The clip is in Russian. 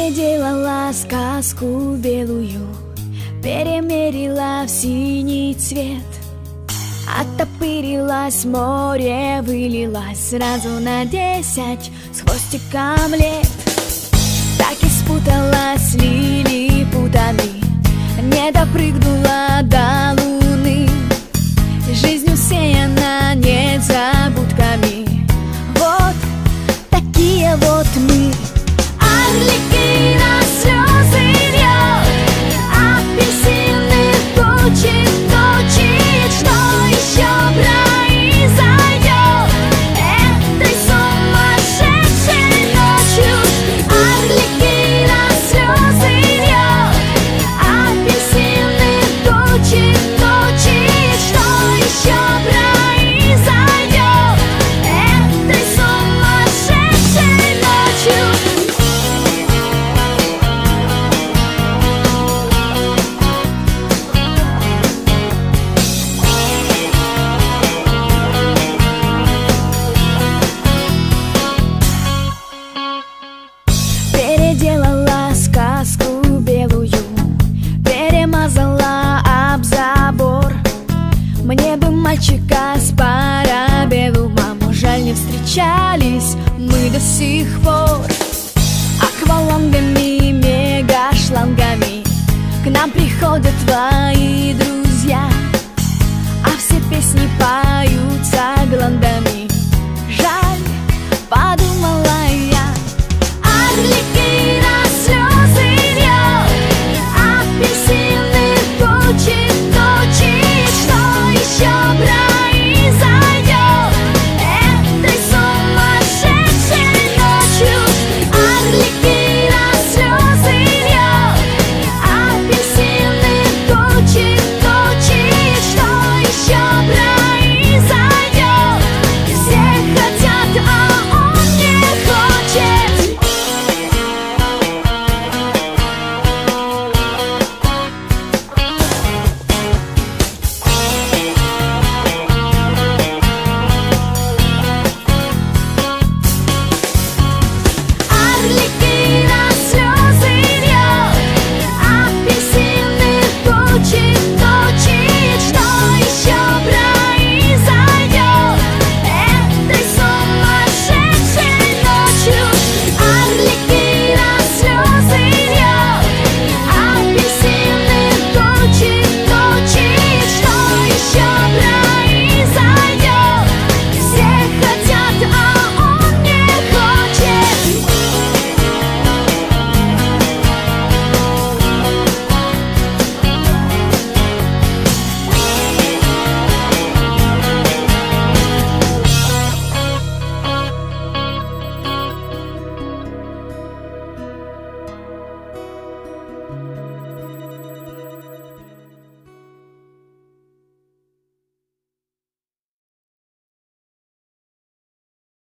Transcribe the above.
Переделала сказку белую, перемерила в синий цвет. Оттопырилась, море вылилась сразу на 10 с хвостиком лет. Так и спуталась лилипутами, не допрыгнула до луны. Жизнь усеяна незабудками, вот такие вот мы. Орлики на слезы льет, апельсины точит, точит. Что еще произойдет этой сумасшедшей ночью? Орлики на слезы льет, апельсины точит, точит. Что еще произойдет этой сумасшедшей ночью? Переделала сказку белую, перемазала об забор. Мне бы мальчика с парабеллумом, жаль, не встречались мы до сих пор. Аквалангами, мегашлангами к нам приходят твои